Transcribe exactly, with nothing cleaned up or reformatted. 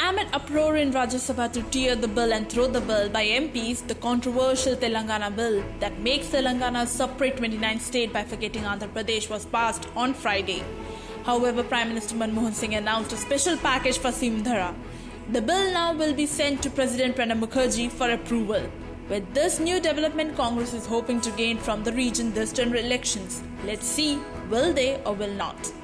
Amid uproar in Rajya Sabha to tear the bill and throw the bill by M Ps, the controversial Telangana bill that makes Telangana a separate twenty-ninth state bifurcating Andhra Pradesh was passed on Friday. However, Prime Minister Manmohan Singh announced a special package for Simdhara. The bill now will be sent to President Pranab Mukherjee for approval. With this new development, Congress is hoping to gain from the region this general elections. Let's see, will they or will not?